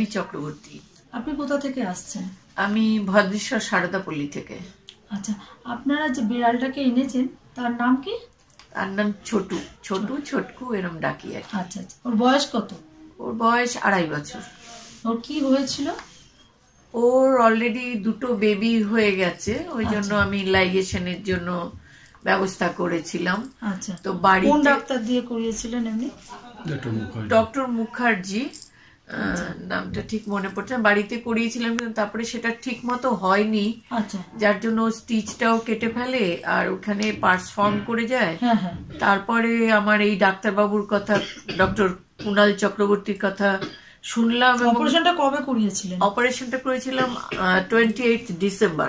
দেবী চক্রবর্তী। আপনি কোথা থেকে আসছেন? আমি ভদ্রেশ্বর সারদাপল্লী থেকে। আচ্ছা, আপনারা যে বিড়ালটাকে এনেছেন তার নাম কি? তার নাম ছোটু, ছোটকু এরম ডাকি আর কি। আচ্ছা আচ্ছা, ওর বয়স কত? ওর বয়স 2.5 বছর। ওর কি হয়েছিল? ওর অলরেডি 2টো বেবি হয়ে গেছে, ওই জন্য আমি লাইগেশনের জন্য ব্যবস্থা করেছিলাম। আচ্ছা, তো বাড়িতে কোন ডাক্তার দিয়ে করিয়েছিলেন এমনি? ডক্টর মুখার্জি, নামটা ঠিক মনে পড়ছে না। বাড়িতে করিয়েছিলাম কিন্তু তারপরে সেটা ঠিক মতো হয়নি, আচ্ছা, যার জন্য স্টিচটাও কেটে ফেলে আর ওখানে পার্টস ফর্ম করে যায়। হ্যাঁ হ্যাঁ। তারপরে আমার এই ডাক্তারবাবুর কথা, ডক্টর কুণাল চক্রবর্তীর কথা শুনলাম। অপারেশনটা কবে করিয়েছিলেন? অপারেশনটা করেছিলাম 28 ডিসেম্বর।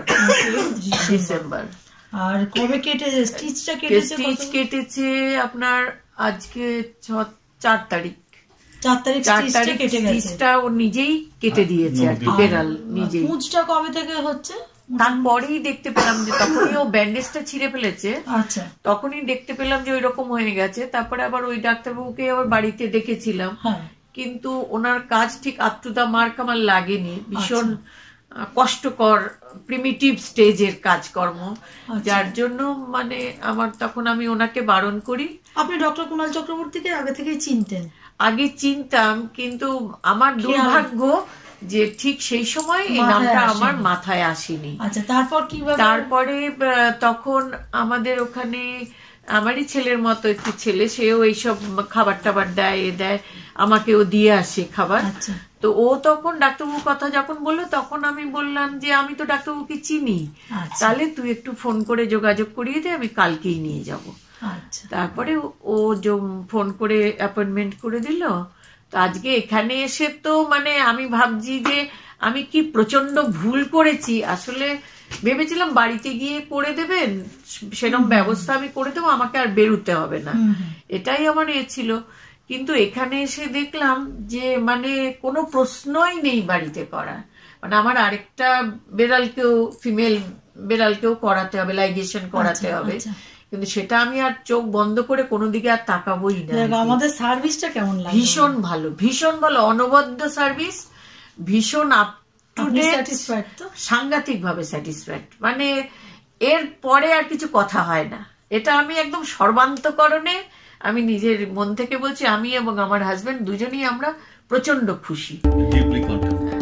আর কবে কেটেছে স্টিচটা? স্টিচ কেটেছে আপনার আজকে 4 তারিখ। 4 তারিখ স্টিচটা ও নিজেই কেটে দিয়েছে আর কি, বেড়াল নিজেই। পুঁজটা কবে থেকে হচ্ছে? তারপরেই দেখতে পেলাম যে তখনই ও ব্যান্ডেজটা ছিঁড়ে ফেলেছে। আচ্ছা, তখনই দেখতে পেলাম যে ওই রকম হয়ে গেছে। তারপরে আবার ওই ডাক্তারবাবুকে আবার বাড়িতে দেখেছিলাম, কিন্তু ওনার কাজ ঠিক আপ টু দা মার্ক আমার লাগেনি। ভীষণ কষ্টকর প্রিমিটিভ স্টেজের কাজকর্ম, যার জন্য মানে আমার তখন আমি ওনাকে বারণ করি। আপনি ডক্টর কুণাল চক্রবর্তীকে আগে থেকেই চিনতেন? আগে চিনতাম, কিন্তু আমার দুর্ভাগ্য যে ঠিক সেই সময় এই নামটা আমার মাথায় আসেনি। আচ্ছা, তারপর কি? তারপরে তখন আমাদের ওখানে আমারই ছেলের মতো একটি ছেলে, সেও এইসব খাবার টাবার দেয়, আমাকেও দিয়ে আসে খাবার। তো ও তখন ডাক্তারবাবুর কথা যখন বললো, তখন আমি বললাম যে আমি তো ডাক্তারবাবুকে চিনি, তাহলে তুই একটু ফোন করে যোগাযোগ করিয়ে দে, আমি কালকেই নিয়ে যাব। তারপরে ও ফোন করে অ্যাপয়েন্টমেন্ট করে দিল। তো আজকে এখানে এসে তো মানে আমি ভাবছি যে আমি কি প্রচন্ড ভুল করেছি। আসলে ভেবেছিলাম বাড়িতে গিয়ে করে দেবেন, সেরকম ব্যবস্থা আমি করে দেবো, আমাকে আর বেরোতে হবে না, এটাই আমার ছিল। কিন্তু এখানে এসে দেখলাম যে মানে কোনো প্রশ্নই নেই বাড়িতে করা। মানে আমার আরেকটা বেড়ালকেও, ফিমেল বেড়ালকেও করাতে হবে, লাইগেশন করাতে হবে, কিন্তু সেটা আমি আর চোখ বন্ধ করে কোনো দিকে আর তাকাবোই না। আমাদের সার্ভিসটা কেমন লাগে? ভীষণ ভালো, ভীষণ ভালো, অনবদ্য সার্ভিস, ভীষণ আপ টু ডেট, সাংঘাতিক ভাবে স্যাটিসফাইড। মানে এর পরে আর কিছু কথা হয় না। এটা আমি একদম সর্বান্তকরণে আমি নিজের মন থেকে বলছি, আমি এবং আমার হাজবেন্ড দুজনেই আমরা প্রচন্ড খুশি।